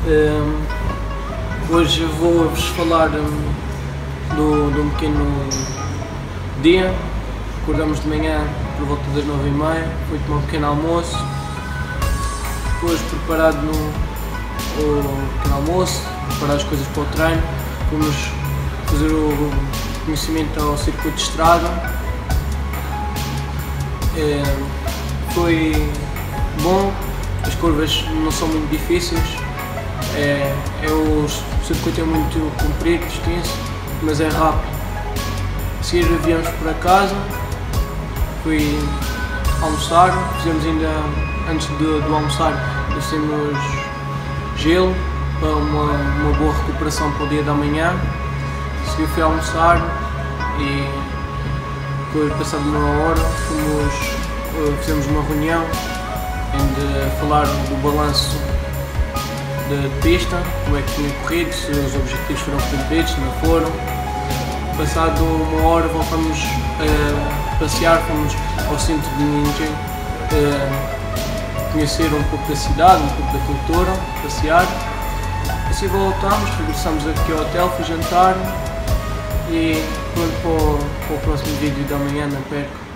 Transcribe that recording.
Hoje vou-vos falar de um pequeno dia. Acordamos de manhã por volta das 9h30, fui tomar um pequeno almoço, depois preparado o pequeno almoço, preparar as coisas para o treino, fomos fazer o conhecimento ao circuito de estrada. Foi bom, as curvas não são muito difíceis, o circuito é muito comprido, extenso, mas é rápido. A seguir viemos para casa, fui almoçar, fizemos ainda, antes do almoçar, fizemos gelo para uma boa recuperação para o dia da manhã. A seguir fui almoçar e depois, passado uma hora, fizemos uma reunião onde falar do balanço da pista, como é que tinha corrido, se os objetivos foram cumpridos, se não foram. Passado uma hora voltamos a passear, fomos ao centro de Ninja, conhecer um pouco da cidade, um pouco da cultura, passear. Assim voltámos, regressamos aqui ao hotel, fui jantar e pronto para o próximo vídeo da manhã, não perco.